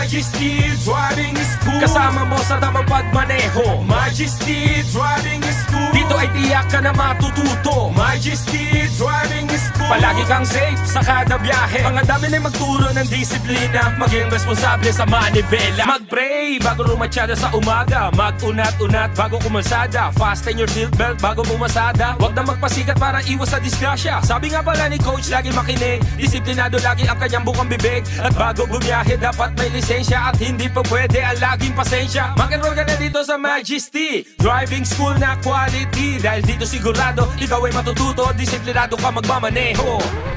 Majesty Driving School. Kasama mo sa tamang pagmaneho. Majesty Driving School. Dito ay tiyak ka na matututo. Majesty Driving School. Palagi kang safe sa kada biyahe. Mga dami na magturo ng disiplina. Maging responsable sa manibela. Mag-pray bago rumatsyada sa umaga. Mag-unat-unat bago kumasada. Fasten your seatbelt bago bumasada. Huwag na magpasikat para iwas sa disgrasya. Sabi nga pala ni coach, lagi makinig. Disiplinado lagi ang kanyang bukang bibig. At bago bumiyahe dapat may lisensya. At hindi pa pwede ang laging pasensya. Mag-enroll ka na dito sa Majesty Driving School na quality. Dahil dito sigurado ikaw ay matututo. Disiplinado ka magmamaneho.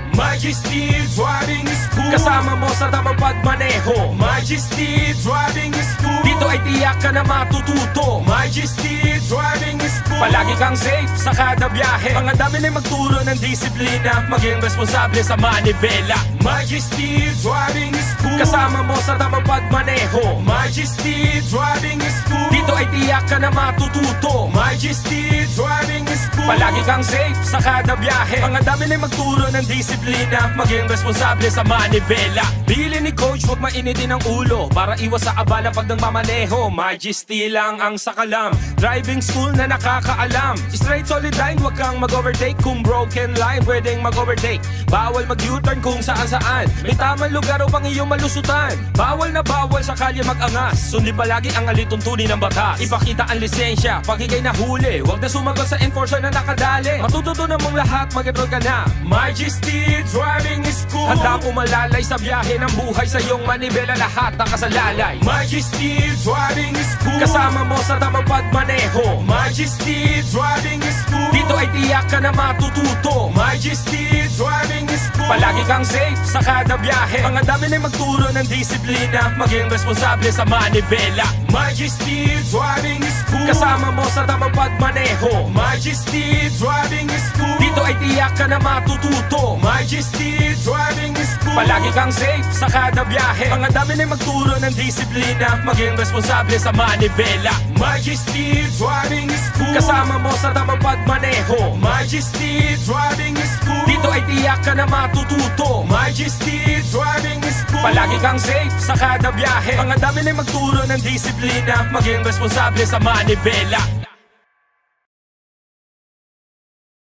Majesty Driving School. Kasama mo sa tamang pagmaneho. Majesty Driving School. Dito ay tiyak ka na matututo. Majesty Driving School. Palagi kang safe sa kada biyahe. Mga dami na magturo ng disiplina. Maging responsable sa manibela. Majesty Driving School. Kasama mo sa tamang pagmaneho. Majesty Driving School. Dito ay tiyak ka na matututo. Majesty Driving School. Palagi kang safe sa kada biyahe. Mga dami na magturo ng disiplina. Maging responsable sa manibela. Bili ni coach, huwag mainitin ang ulo para iwas sa abala pag nagmamaneho. Majesty lang ang sakalam. Driving school na nakakaalam. Straight solid line, huwag kang mag-overtake. Kung broken line, pwedeng mag-overtake. Bawal mag-U-turn kung saan-saan. May tamang lugar upang iyong malusutan. Bawal na bawal sa kalye mag-angas. Sundin palagi ang alituntunin ng batas. Ipakita ang lisensya pag ikay nahuli. Huwag na sumagot sa enforcer na nakadali. Matututunan mong lahat, mag-enroll ka na. Majesty Driving School. Handa umalalay sa biyahe ng buhay sa iyong manibela. Lahat ang kasalalay. Majesty Driving School. Kasama mo sa tamang pagmaneho. Majesty Driving School. Dito ay tiyak ka na matututo. Majesty Driving School. Palagi kang safe sa kada biyahe. Mga dami na magturo ng disiplina. Maging responsable sa manibela. Majesty Driving School. Kasama mo sa tamang pagmaneho. Majesty Driving School. Dito ay tiyak ka na matututo. Majesty Driving School. Palagi kang safe sa kada biyahe. Mga dami na magturo ng disiplina. Maging responsable sa manibela. Majesty Driving School. Kasama mo sa tamang pagmaneho. Majesty Driving School. Dito ay tiyak ka na matututo. Majesty Driving School. Palagi kang safe sa kada biyahe. Mga dami na magturo ng disiplina. Maging responsable sa manibela.